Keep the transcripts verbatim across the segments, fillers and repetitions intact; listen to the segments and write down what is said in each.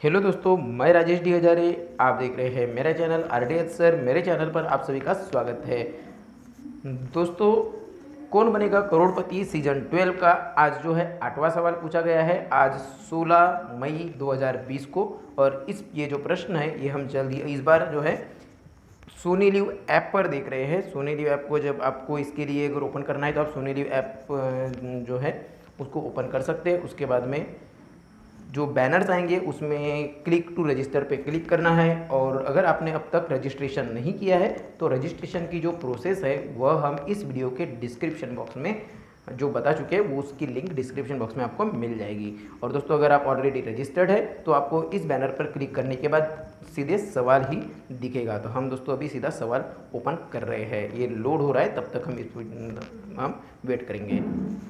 Hello दोस्तों, मैं Rajesh D Hazare. आप देख रहे हैं मेरा channel R D H sir. मेरे चैनल पर आप सभी का स्वागत है। दोस्तों, कौन बनेगा करोड़पति सीजन ट्वेल्व का आज जो है आठवां सवाल पूछा गया है, आज सोलह मई दो हज़ार बीस को। और इस ये जो प्रश्न है ये हम जल्दी इस बार जो है सोनी लिव ऐप पर देख रहे हैं। सोनी लिव ऐप को जब आपको इसके लिए अगर ओपन करना है तो आप सोनी लिव ऐप जो है उसको ओपन कर सकते हैं। उसके बाद में जो बैनर्स आएंगे उसमें क्लिक टू रजिस्टर पे क्लिक करना है। और अगर आपने अब तक रजिस्ट्रेशन नहीं किया है तो रजिस्ट्रेशन की जो प्रोसेस है वह हम इस वीडियो के डिस्क्रिप्शन बॉक्स में जो बता चुके हैं वो उसकी लिंक डिस्क्रिप्शन बॉक्स में आपको मिल जाएगी। और दोस्तों, अगर आप ऑलरेडी रजिस्टर्ड है तो आपको इस बैनर पर क्लिक करने के बाद सीधे सवाल ही दिखेगा। तो हम दोस्तों अभी सीधा सवाल ओपन कर रहे हैं। ये लोड हो रहा है, तब तक हम इस हम वेट करेंगे।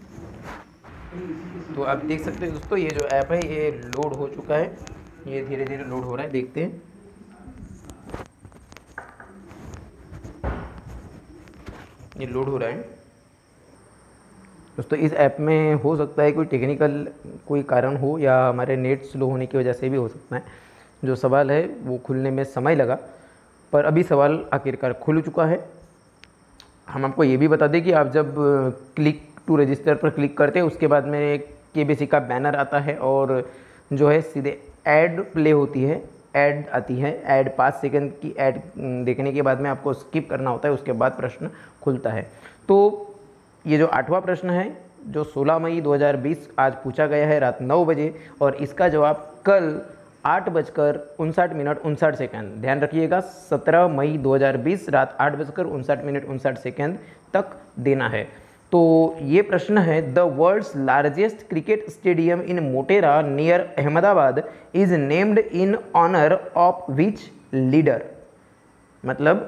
तो आप देख सकते हैं दोस्तों, ये जो ऐप है ये लोड हो चुका है। ये धीरे धीरे लोड हो रहा है, देखते हैं। ये लोड हो रहा है दोस्तों। इस ऐप में हो सकता है कोई टेक्निकल कोई कारण हो या हमारे नेट स्लो होने की वजह से भी हो सकता है। जो सवाल है वो खुलने में समय लगा, पर अभी सवाल आखिरकार खुल चुका है। हम आपको ये भी बता दें कि आप जब क्लिक टू रजिस्टर पर क्लिक करते हैं उसके बाद में एक केबीसी का बैनर आता है और जो है सीधे ऐड प्ले होती है, ऐड आती है। ऐड पाँच सेकंड की ऐड देखने के बाद में आपको स्किप करना होता है, उसके बाद प्रश्न खुलता है। तो ये जो आठवां प्रश्न है जो सोलह मई दो हज़ार बीस आज पूछा गया है रात नौ बजे, और इसका जवाब कल आठ बजकर उनसठ मिनट उनसठ सेकंड, ध्यान रखिएगा, सत्रह मई दो हज़ार बीस रात आठ बजकर उनसठ मिनट उनसठ सेकंड तक देना है। तो ये प्रश्न है, the world's largest cricket stadium in Motera near Ahmedabad is named in honour of which leader. मतलब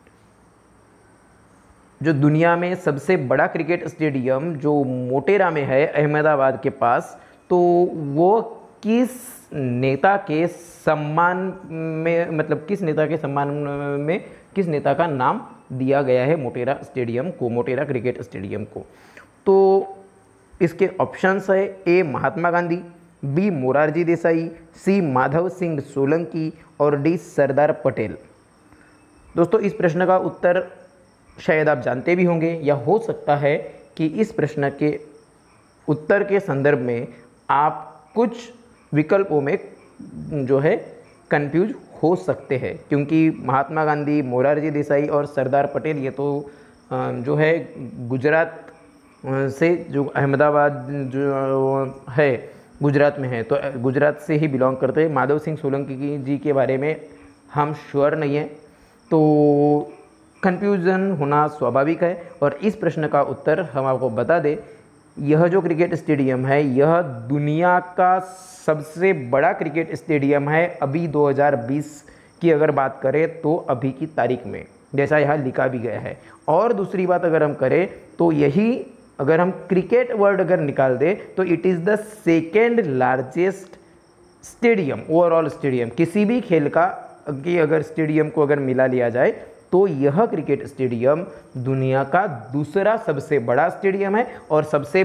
जो दुनिया में सबसे बड़ा क्रिकेट स्टेडियम जो मोटेरा में है अहमदाबाद के पास, तो वो किस नेता के सम्मान में, मतलब किस नेता के सम्मान में किस नेता का नाम दिया गया है मोटेरा स्टेडियम को, मोटेरा क्रिकेट स्टेडियम को। तो इसके ऑप्शंस है, A Mahatma Gandhi, B Morarji Desai, C Madhav Singh Solanki और डी सरदार पटेल। दोस्तों, इस प्रश्न का उत्तर शायद आप जानते भी होंगे, या हो सकता है कि इस प्रश्न के उत्तर के संदर्भ में आप कुछ विकल्पों में जो है कंफ्यूज हो सकते हैं, क्योंकि महात्मा गांधी, मोरारजी देसाई और सरदार पटेल ये तो जो है गुजरात से, जो अहमदाबाद जो है गुजरात में है, तो गुजरात से ही बिलोंग करते हैं। माधव सिंह सोलंकी जी के बारे में हम श्योर नहीं है, तो कन्फ्यूज़न होना स्वाभाविक है। और इस प्रश्न का उत्तर हम आपको बता दें, यह जो क्रिकेट स्टेडियम है यह दुनिया का सबसे बड़ा क्रिकेट स्टेडियम है अभी दो हज़ार बीस की अगर बात करें तो, अभी की तारीख में, जैसा यहाँ लिखा भी गया है। और दूसरी बात अगर हम करें तो यही, अगर हम क्रिकेट वर्ड अगर निकाल दें तो it is the second largest stadium, overall stadium, किसी भी खेल का की अगर स्टेडियम को अगर मिला लिया जाए तो यह क्रिकेट स्टेडियम दुनिया का दूसरा सबसे बड़ा स्टेडियम है, और सबसे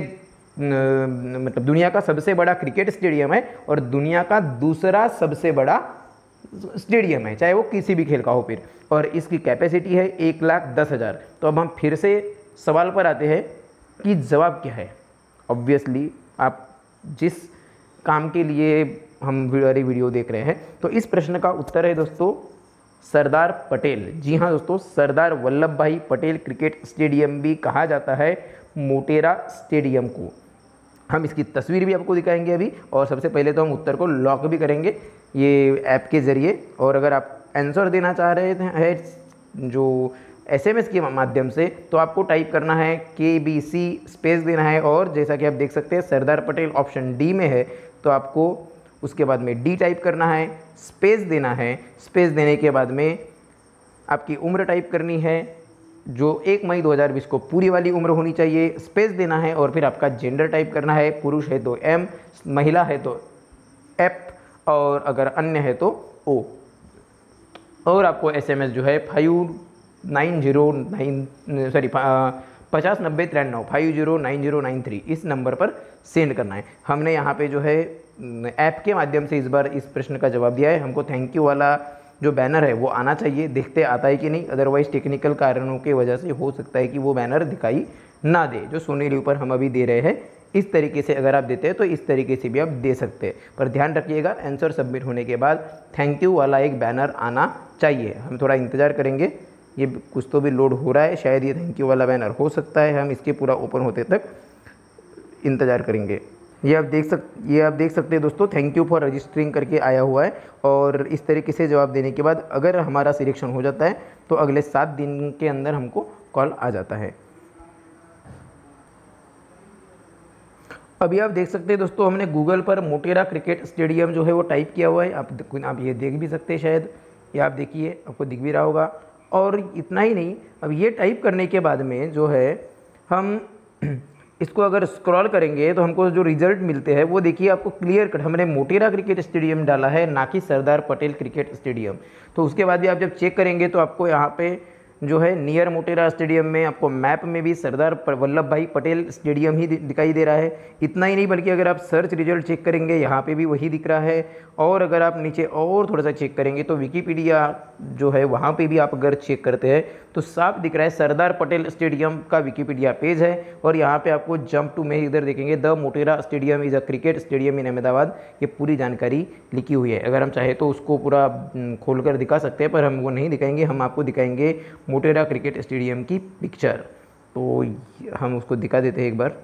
मतलब दुनिया का सबसे बड़ा क्रिकेट स्टेडियम है और दुनिया का दूसरा सबसे बड़ा स्टेडियम है, चाहे वो किसी भी खेल का हो फिर। और इसकी कैपेसिटी है एक लाख दस हज़ार। तो अब हम फिर से सवाल पर आते हैं कि जवाब क्या है। ऑब्वियसली आप जिस काम के लिए हम हमारी वीडियो देख रहे हैं, तो इस प्रश्न का उत्तर है दोस्तों सरदार पटेल। जी हाँ दोस्तों, सरदार वल्लभ भाई पटेल क्रिकेट स्टेडियम भी कहा जाता है मोटेरा स्टेडियम को। हम इसकी तस्वीर भी आपको दिखाएंगे अभी, और सबसे पहले तो हम उत्तर को लॉक भी करेंगे ये ऐप के ज़रिए। और अगर आप आंसर देना चाह रहे हैं जो एसएमएस के माध्यम से, तो आपको टाइप करना है के बी सी स्पेस देना है, और जैसा कि आप देख सकते हैं सरदार पटेल ऑप्शन डी में है, तो आपको उसके बाद में डी टाइप करना है, स्पेस देना है। स्पेस देने के बाद में आपकी उम्र टाइप करनी है, जो एक मई दो हज़ार बीस को पूरी वाली उम्र होनी चाहिए। स्पेस देना है और फिर आपका जेंडर टाइप करना है, पुरुष है तो एम, महिला है तो एफ, और अगर अन्य है तो ओ। और आपको एसएमएस जो है five nine zero nine sorry पचास नब्बे तिरानवे five zero nine zero nine three इस नंबर पर सेंड करना है। हमने यहाँ पे जो है ऐप के माध्यम से इस बार इस प्रश्न का जवाब दिया है। हमको थैंक यू वाला जो बैनर है वो आना चाहिए, देखते आता है कि नहीं, अदरवाइज़ टेक्निकल कारणों की वजह से हो सकता है कि वो बैनर दिखाई ना दे। जो सोनी लिव पर हम अभी दे रहे हैं इस तरीके से अगर आप देते हैं तो इस तरीके से भी आप दे सकते हैं, पर ध्यान रखिएगा आंसर सबमिट होने के बाद थैंक यू वाला एक बैनर आना चाहिए। हम थोड़ा इंतज़ार करेंगे, ये कुछ तो भी लोड हो रहा है, शायद ये थैंक यू वाला बैनर हो सकता है, हम इसके पूरा ओपन होते तक इंतज़ार करेंगे। ये आप देख सक ये आप देख सकते हैं दोस्तों, थैंक यू फॉर रजिस्टरिंग करके आया हुआ है। और इस तरीके से जवाब देने के बाद अगर हमारा सिलेक्शन हो जाता है तो अगले सात दिन के अंदर हमको कॉल आ जाता है। अभी आप देख सकते हैं दोस्तों, हमने गूगल पर मोटेरा क्रिकेट स्टेडियम जो है वो टाइप किया हुआ है, आप आप ये देख भी सकते हैं, शायद ये आप देखिए आपको दिख भी रहा होगा। और इतना ही नहीं, अब ये टाइप करने के बाद में जो है हम इसको अगर स्क्रॉल करेंगे तो हमको जो रिजल्ट मिलते हैं वो देखिए, आपको क्लियर कट हमने मोटेरा क्रिकेट स्टेडियम डाला है, ना कि सरदार पटेल क्रिकेट स्टेडियम। तो उसके बाद भी आप जब चेक करेंगे तो आपको यहाँ पे जो है नियर मोटेरा स्टेडियम में आपको मैप में भी सरदार वल्लभ भाई पटेल स्टेडियम ही दिखाई दे रहा है। इतना ही नहीं बल्कि अगर आप सर्च रिजल्ट चेक करेंगे यहाँ पे भी वही दिख रहा है। और अगर आप नीचे और थोड़ा सा चेक करेंगे तो विकीपीडिया जो है वहाँ पे भी आप अगर चेक करते हैं तो साफ दिख रहा है सरदार पटेल स्टेडियम का विकीपीडिया पेज है। और यहाँ पे आपको जंप टू में इधर देखेंगे the Motera stadium is a cricket stadium in Ahmedabad, ये पूरी जानकारी लिखी हुई है। अगर हम चाहे तो उसको पूरा खोल कर दिखा सकते हैं, पर हम वो नहीं दिखाएंगे, हम आपको दिखाएंगे मोटेरा क्रिकेट स्टेडियम की पिक्चर। तो हम उसको दिखा देते हैं एक बार।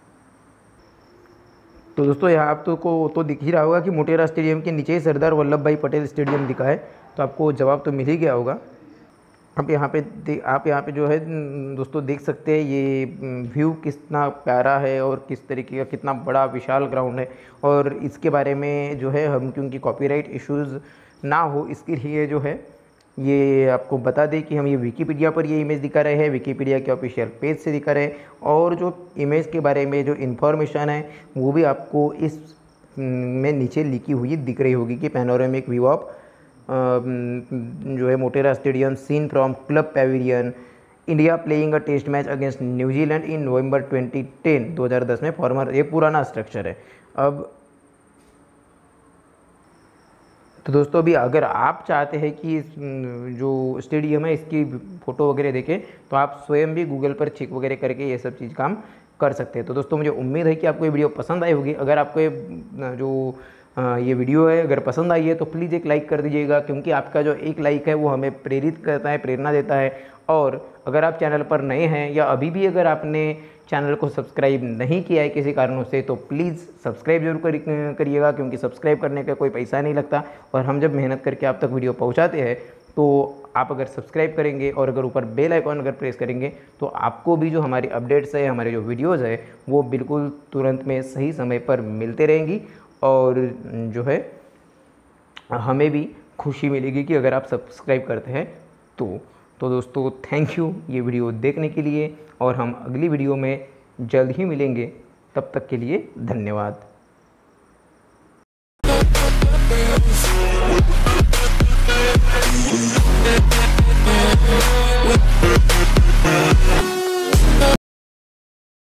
तो दोस्तों यहाँ आप तो को तो दिख ही रहा होगा कि मोटेरा स्टेडियम के नीचे ही सरदार वल्लभ भाई पटेल स्टेडियम दिखा है, तो आपको जवाब तो मिल ही गया होगा। अब यहाँ पे आप यहाँ पे जो है दोस्तों देख सकते हैं ये व्यू कितना प्यारा है और किस तरीके का, कितना बड़ा विशाल ग्राउंड है। और इसके बारे में जो है हम क्योंकि कॉपीराइट इश्यूज़ ना हो इसके लिए जो है ये आपको बता दें कि हम ये विकीपीडिया पर ये इमेज दिखा रहे हैं, विकीपीडिया के ऑफिशियल पेज से दिखा रहे हैं। और जो इमेज के बारे में जो इन्फॉर्मेशन है वो भी आपको इस में नीचे लिखी हुई दिख रही होगी कि पैनोरामिक व्यू ऑफ जो है Motera stadium seen from club pavilion, India playing a test match against New Zealand in November twenty ten, दो हज़ार दस में फॉर्मर, ये पुराना स्ट्रक्चर है। अब तो दोस्तों अभी अगर आप चाहते हैं कि इस जो स्टेडियम है इसकी फ़ोटो वगैरह देखें तो आप स्वयं भी गूगल पर चेक वगैरह करके ये सब चीज़ काम कर सकते हैं। तो दोस्तों मुझे उम्मीद है कि आपको ये वीडियो पसंद आई होगी। अगर आपको ये जो ये वीडियो है अगर पसंद आई है तो प्लीज़ एक लाइक कर दीजिएगा, क्योंकि आपका जो एक लाइक है वो हमें प्रेरित करता है, प्रेरणा देता है। और अगर आप चैनल पर नए हैं या अभी भी अगर आपने चैनल को सब्सक्राइब नहीं किया है किसी कारणों से तो प्लीज़ सब्सक्राइब जरूर करिएगा, क्योंकि सब्सक्राइब करने का कोई पैसा नहीं लगता। और हम जब मेहनत करके आप तक वीडियो पहुंचाते हैं तो आप अगर सब्सक्राइब करेंगे और अगर ऊपर बेल आइकॉन अगर प्रेस करेंगे तो आपको भी जो हमारी अपडेट्स है, हमारे जो वीडियोज़ है वो बिल्कुल तुरंत में सही समय पर मिलते रहेंगी। और जो है हमें भी खुशी मिलेगी कि अगर आप सब्सक्राइब करते हैं तो तो दोस्तों थैंक यू ये वीडियो देखने के लिए, और हम अगली वीडियो में जल्द ही मिलेंगे। तब तक के लिए धन्यवाद।